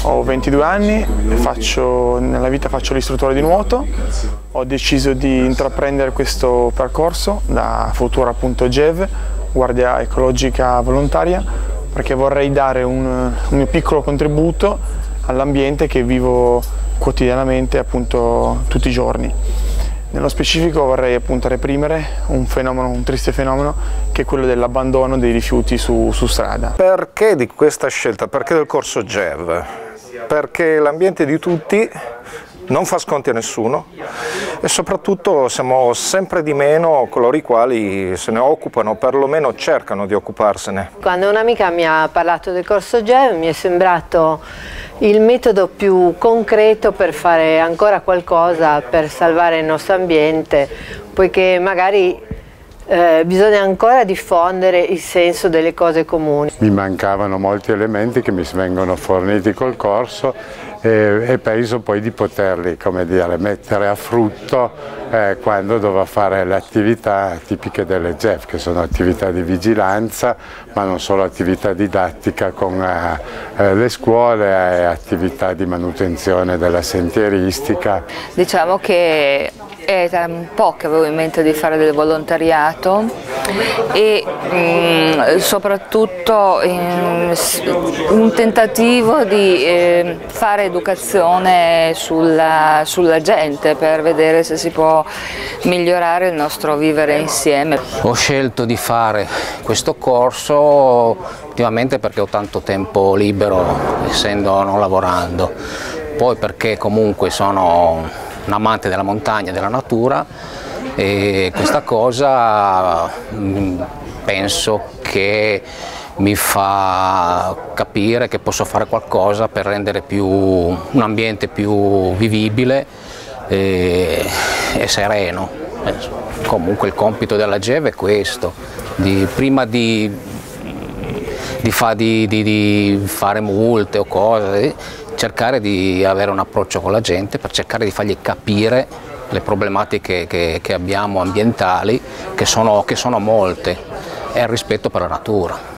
Ho 22 anni, nella vita faccio l'istruttore di nuoto. Ho deciso di intraprendere questo percorso da futura appunto GEV, Guardia Ecologica Volontaria, perché vorrei dare un mio piccolo contributo all'ambiente che vivo quotidianamente appunto tutti i giorni. Nello specifico vorrei appunto reprimere un triste fenomeno che è quello dell'abbandono dei rifiuti su strada. Perché di questa scelta? Perché del corso GEV? Perché l'ambiente di tutti non fa sconti a nessuno e soprattutto siamo sempre di meno coloro i quali se ne occupano, perlomeno cercano di occuparsene. Quando un'amica mi ha parlato del corso GEV mi è sembrato il metodo più concreto per fare ancora qualcosa per salvare il nostro ambiente, poiché magari bisogna ancora diffondere il senso delle cose comuni. Mi mancavano molti elementi che mi vengono forniti col corso e penso poi di poterli, come dire, mettere a frutto quando dovrò fare le attività tipiche delle GEV, che sono attività di vigilanza, ma non solo attività didattica con le scuole e attività di manutenzione della sentieristica. Diciamo che è da un po' che avevo in mente di fare del volontariato e soprattutto un tentativo di fare educazione sulla gente per vedere se si può migliorare il nostro vivere insieme. Ho scelto di fare questo corso ultimamente perché ho tanto tempo libero, essendo non lavorando, poi perché comunque sono un amante della montagna e della natura e questa cosa penso che mi fa capire che posso fare qualcosa per rendere un ambiente più vivibile e sereno. Comunque il compito della GEV è questo, prima di fare multe o cose, cercare di avere un approccio con la gente per cercare di fargli capire le problematiche che abbiamo ambientali, che sono molte, e il rispetto per la natura.